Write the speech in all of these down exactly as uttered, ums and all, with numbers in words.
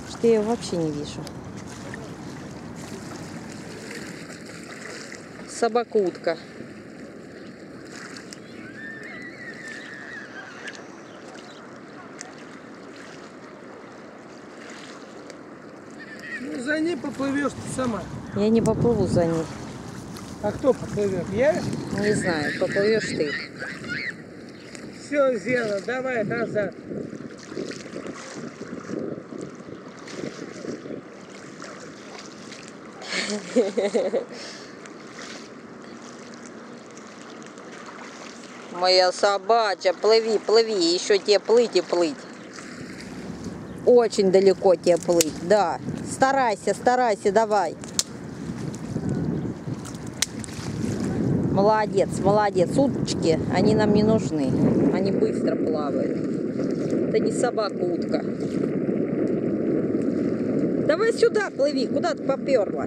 Что я ее вообще не вижу. Собака-утка. Ну, за ней поплывешь ты сама. Я не поплыву за ней. А кто поплывет? Я? Не знаю, поплывешь ты. Все, Зена, давай назад. Моя собача, плыви, плыви, еще тебе плыть и плыть. Очень далеко тебе плыть, да. Старайся, старайся, давай. Молодец, молодец. Уточки, они нам не нужны. Они быстро плавают. Это не собака-утка. Давай сюда плыви, куда ты поперла?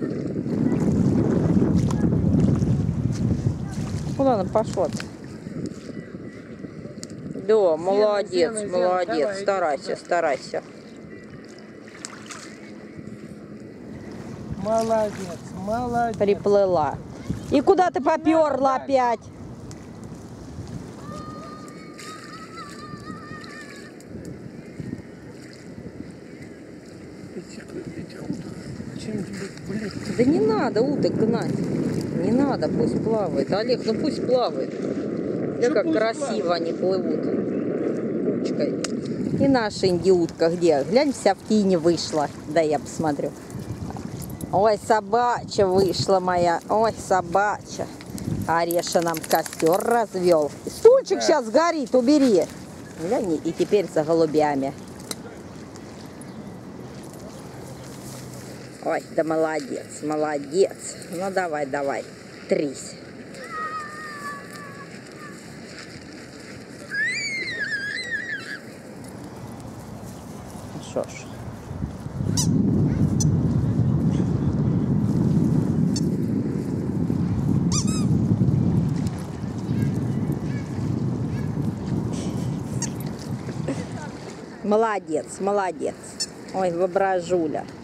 Куда она пошла-то? Да, молодец, Зена, Зена, молодец. давай, Старайся, старайся. Молодец, молодец. Приплыла. И куда ты поперла опять? Да не надо уток гнать. Не надо, пусть плавает. Олег, ну пусть плавает. Да как красиво плавает. Они плывут кучкой. И наша индиутка где? Глянь, вся в тени вышла. Да я посмотрю. Ой, собача вышла моя. Ой, собача. Ореша нам костер развел. Стульчик да. Сейчас горит, убери. Глянь, и теперь за голубями. Ой, да молодец, молодец. Ну давай, давай, трись. Шо ж. Молодец, молодец. Ой, воображуля.